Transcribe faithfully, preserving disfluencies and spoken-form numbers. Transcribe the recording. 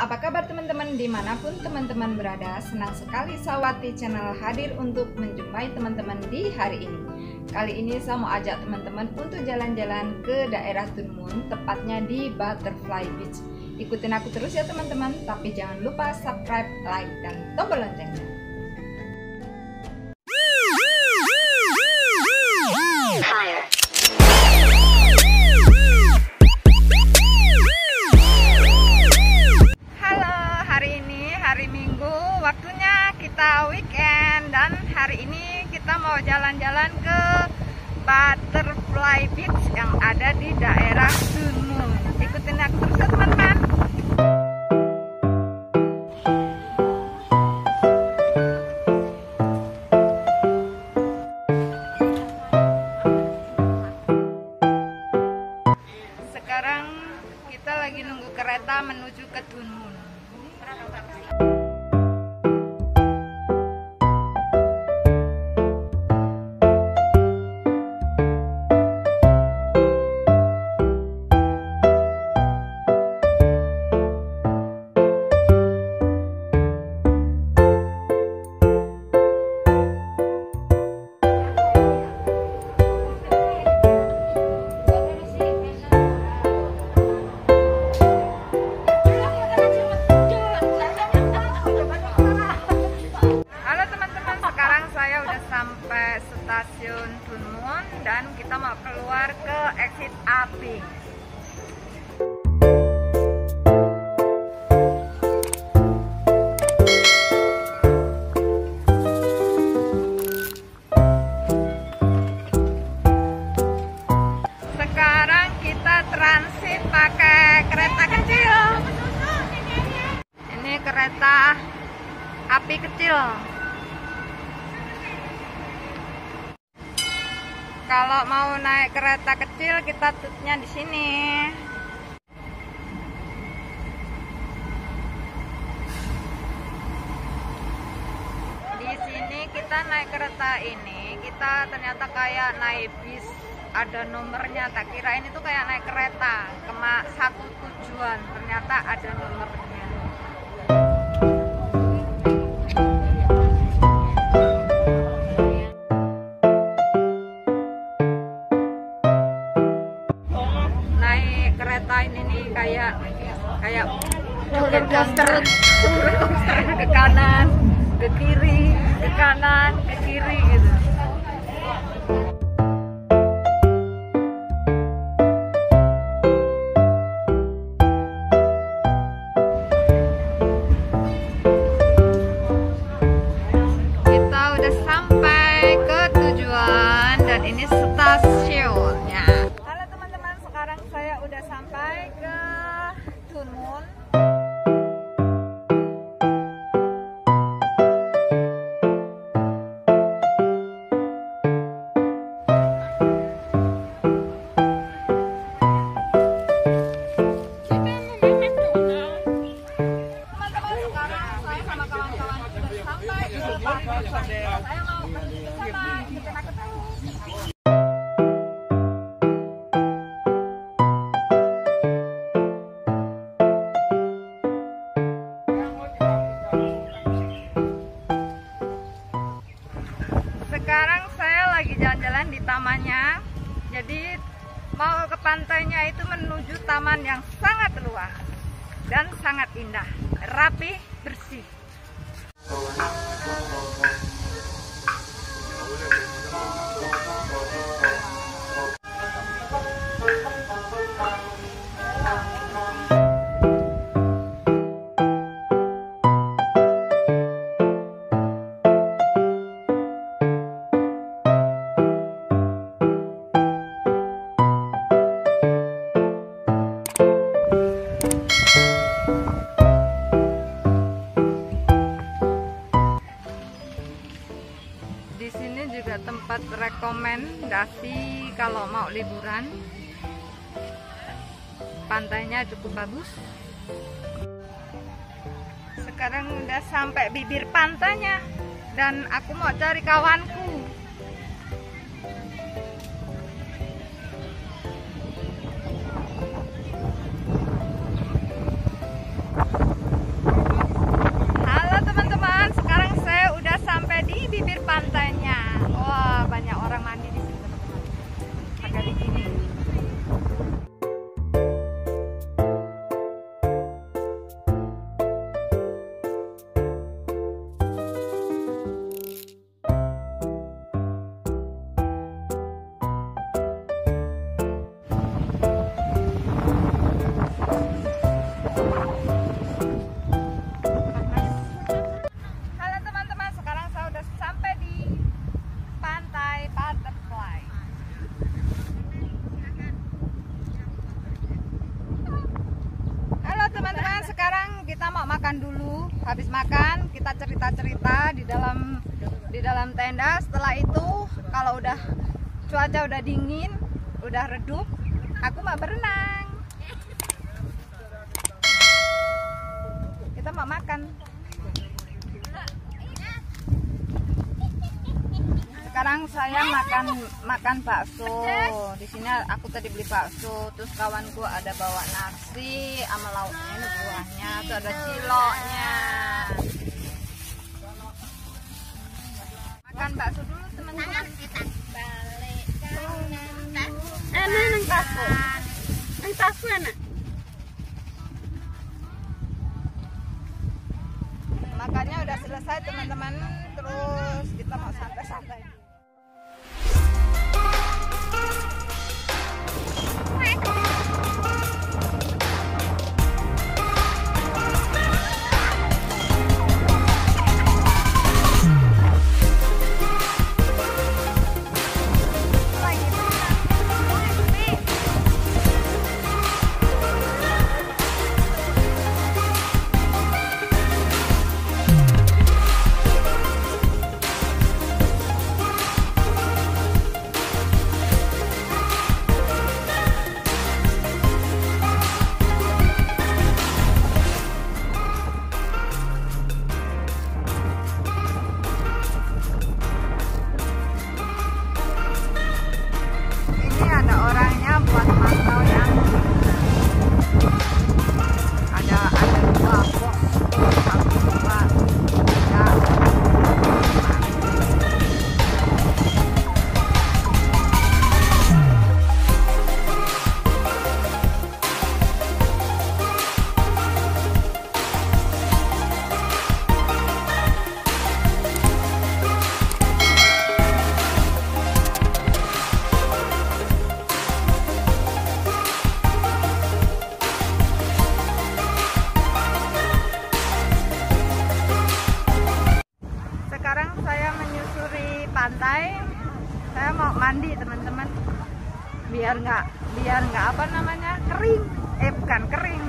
apa kabar teman-teman dimanapun teman-teman berada? Senang sekali Sawati Channel hadir untuk menjumpai teman-teman di hari ini. Kali ini saya mau ajak teman-teman untuk jalan-jalan ke daerah Tuen Mun, tepatnya di Butterfly Beach. Ikutin aku terus ya teman-teman, tapi jangan lupa subscribe, like, dan tombol loncengnya. Waktunya kita weekend dan hari ini kita mau jalan-jalan ke Butterfly Beach yang ada di daerah Tuen Mun. Ikutin aku terus ya teman-teman. Sekarang kita lagi nunggu kereta menuju ke Tuen Mun. Sampai stasiun Tuen Mun dan kita mau keluar ke exit Aping. Sekarang kita transit pakai kereta kecil. Ini kereta api kecil. Kalau mau naik kereta kecil kita tutupnya di sini. Di sini kita naik kereta ini, kita ternyata kayak naik bis, ada nomornya. Tak kira ini tuh kayak naik kereta ke satu tujuan, ternyata ada nomornya. Kereta ini nih kayak kayak roller coaster, roller coaster ke kanan, ke kiri, ke kanan, ke kiri gitu. Kita udah sampai ke tujuan dan ini stasiunnya. Sekarang saya udah sampai ke Tuen Mun. Teman-teman, sekarang saya sama kawan-kawan sudah sampai di Butterfly. Saya mau pergi ke sana, ikutin aku terus. Sekarang saya lagi jalan-jalan di tamannya. Jadi mau ke pantainya itu menuju taman yang sangat luas dan sangat indah, rapi, bersih. Di sini juga tempat rekomendasi kalau mau liburan. Pantainya cukup bagus. Sekarang udah sampai bibir pantainya dan aku mau cari kawanku. makan dulu. Habis makan kita cerita-cerita di dalam di dalam tenda. Setelah itu kalau udah cuaca udah dingin, udah redup, aku mau berenang. Kita mau makan. Sekarang saya makan makan bakso. Di sini aku tadi beli bakso, terus kawanku ada bawa nasi sama lauknya, ini buahnya, terus ada ciloknya. Makan bakso dulu teman-teman. Eh, nang bakso. Nang bakso anak. Makannya udah selesai teman-teman, terus kita mau santai-santai. Pantai, saya mau mandi teman-teman, biar nggak biar nggak apa namanya kering, eh bukan kering,